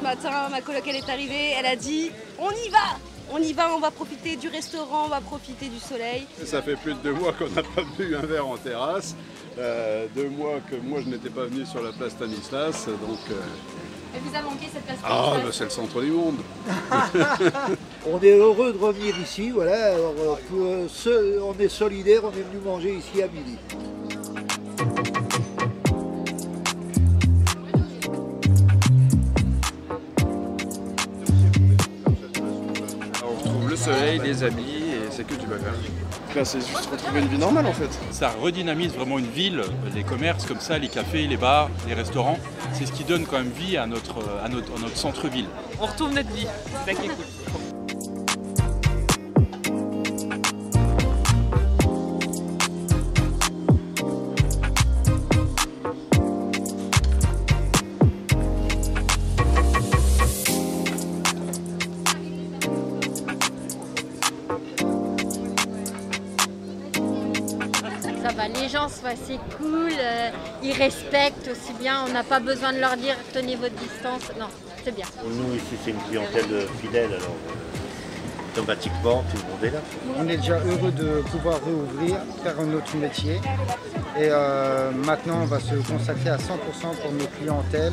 matin, ma coloc elle est arrivée, elle a dit on y va! On y va, on va profiter du restaurant, on va profiter du soleil. Ça fait plus de 2 mois qu'on n'a pas bu un verre en terrasse. 2 mois que moi je n'étais pas venu sur la place Stanislas, donc... Et vous a manqué cette place Ah, Stanislas? bah, c'est le centre du monde. On est heureux de revenir ici, voilà. Alors, on est solidaires, on est venu manger ici à midi. On retrouve le soleil, les amis et c'est que du bagage. Là, c'est juste retrouver une vie normale en fait. Ça redynamise vraiment une ville, les commerces comme ça, les cafés, les bars, les restaurants. C'est ce qui donne quand même vie à notre centre-ville. On retrouve notre vie, c'est ça qui est cool. Ça va, les gens sont assez cool, ils respectent aussi bien, on n'a pas besoin de leur dire tenez votre distance, non, c'est bien. Nous ici c'est une clientèle fidèle, alors automatiquement tout le monde est là. On est déjà heureux de pouvoir rouvrir, faire un autre métier et maintenant on va se consacrer à 100% pour nos clientèles,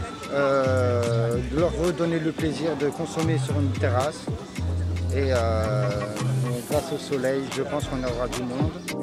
de leur redonner le plaisir de consommer sur une terrasse et grâce au soleil je pense qu'on aura du monde.